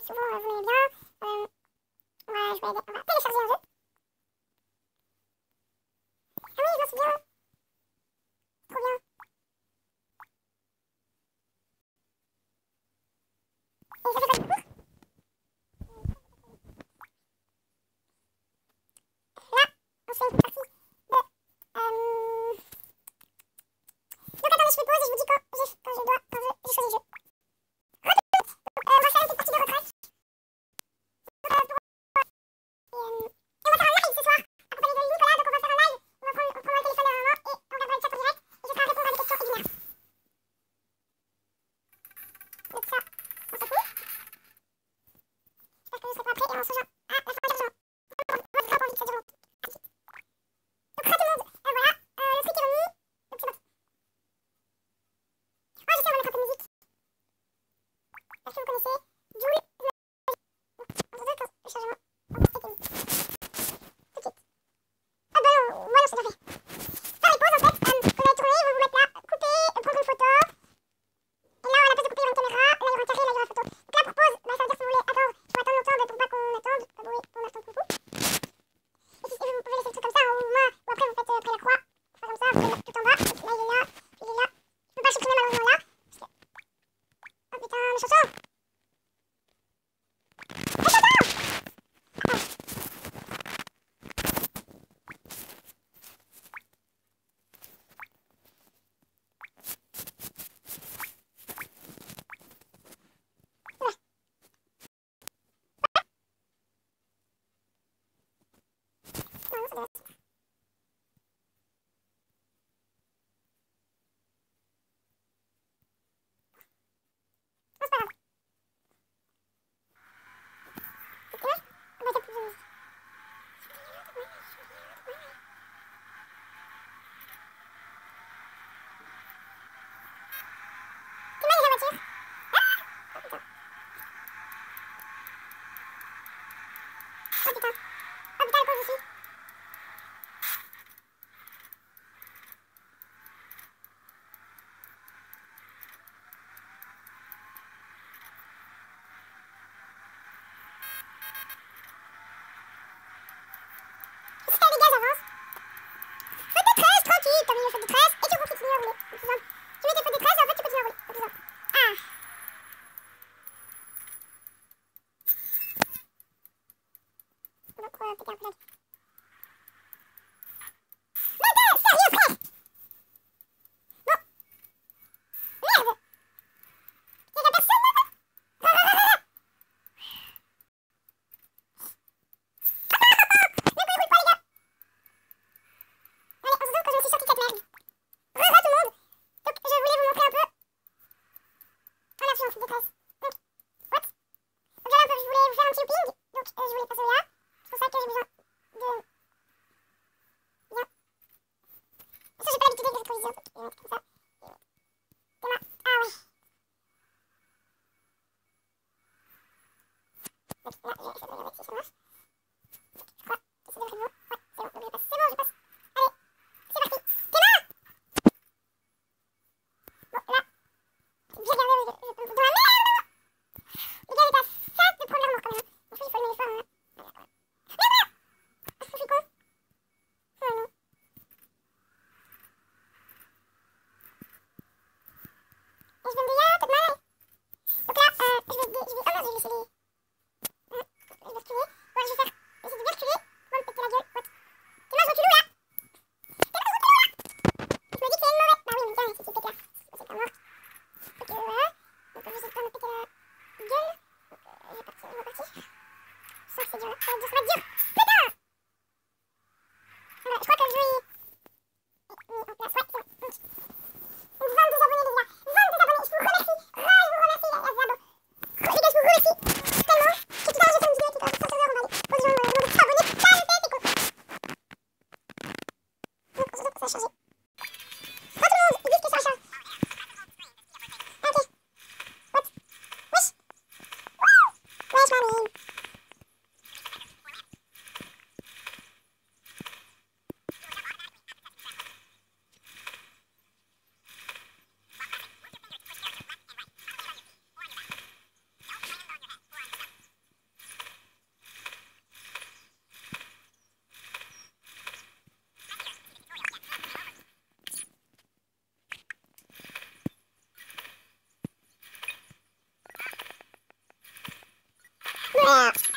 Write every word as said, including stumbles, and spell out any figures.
souvent euh, vous l'aimez bien. Euh, on va jouer, on va télécharger un jeu. Ah oui, je m'en souviens. Trop bien. Et ça fait pas de cours. Là, on se fait une partie de... Euh... Donc attendez, je fais pause et je vous dis quand, quand je dois, quand je, j'ai choisi le jeu. Euh, on va faire une petite partie de retraite. Euh, pour... Et, euh... et on va faire un live ce soir, accompagné de Nicolas, donc on va faire un live. On va prendre, on prendra le téléphone à un moment et on regardera le chat en direct. Et je serai à répondre à des questions et binaires. Donc ça, on s'en fout. J'espère que je serai pas prêt et on se rejoint à la fin de l'argent. Votre drap pour vite, ça dure longtemps. À tout de suite. Donc, très tout le monde, euh, voilà, euh, le truc est remis. Donc c'est parti. Ah, je sais, on va mettre un peu de musique. Est-ce que vous connaissez Joule? Entre deux, quand le chargement a été mis. Tout de suite. Ah bah non, moi non, c'est déjà fait. Faire les pauses en fait, euh, vous allez tourner, vous vous mettre là, couper, euh, prendre une photo. Et là, à la place de couper, il y aura une caméra, là il y aura un carré, là il y aura la photo. Donc là, pour pause, bah, ça veut dire que si vous voulez attendre, il faut attendre longtemps, bah, pour pas qu'on attende, bah, oui, on attend beaucoup. Et, si, et vous pouvez laisser le truc comme ça, ou moi, ou après vous faites euh, après la croix, vous faites comme ça, vous pouvez mettre tout en bas. Donc là, il est là, il est là. Je peux pas supprimer malheureusement là, parce que... Oh putain, mes chaussons! Mes chaussons! Ah. Non, non, ça doit être... Non, c'est pas grave. C'est clair? Ah bah, t'as plus de... Qui m'a la voiture? Ah! Oh putain. Oh putain. Oh putain, le pauvre ici. C'est les gars, j'avance. Faute de treize, tranquille, t'as mis le faute de treize et tu continues à rouler. C'est plus simple. Tu mets tes fautes de treize et en fait tu continues à rouler. C'est plus simple. Ah! Donc, euh, péter un peu la gueule. Mais t'es sérieux, frère? Bon. Merde! Y'a y'a personne là? Ah, ah, ah, ah. Ne me roule pas, les gars! Allez, on se zoome quand je me suis sorti de cette merde. Re-re tout le monde! Donc, je voulais vous montrer un peu. Ah là, je suis en faute de treize. Donc, what? Donc, là, un peu, je voulais vous faire un petit looping. Donc, euh, je voulais pas celui-là. C'est pour ça que j'ai besoin de. Bien. Ça, j'ai pas l'habitude avec les rétroviseurs, donc je vais mettre comme ça. Et mettre des mains. Ah ouais. Donc là, je vais essayer de regarder si ça marche. Je crois que c'est devrait être bon. Ouais, c'est bon, donc je passe. C'est bon, je passe. Allez, c'est parti. Tes mains! Bon, là, j'ai regardé parce que je tombe dans la merde. Les gars, j'étais à ça de prendre l'air mort quand même. En plus, il faut le mettre fort. Hein. Merde, merde! Ah, je suis con. Oh non. Et je vais me dire, ah, t'es mal. Donc là, euh, je vais, je vais, oh non, je vais laisser les... Euh, je vais reculer. Ouais, je vais faire, essayer de bien reculer pour me péter la gueule. What? Tes mains, je recule où là? Tes mains, je recule où là? Je me dis que c'est une mauvaise... Bah oui, mais tiens, si tu pètes là, c'est pas mort. Donc euh, voilà. Donc je vais essayer de pas me péter la gueule. Donc euh, je vais partir, je vais partir. Je sens que c'est dur là, ça va être dur, ça va être dur. Putain! Voilà, je crois que le jeu est... est mis en place, ouais, c'est bon. Donc, vingt-deux abonnés les gars, vingt-deux abonnés, je vous remercie, ah, je vous remercie les gars, les gars, je vous remercie tellement, que tout à l'heure j'ai fait une vidéo qui doit faire trente heures, on va aller aux gens, euh, demander de s'abonner, ça le fait, c'est con. Donc on se retrouve, ça a changé. Oh tout le monde, ils disent que ça change. Ah, ok. What? Wesh. Wouh. Wesh mamie. merde.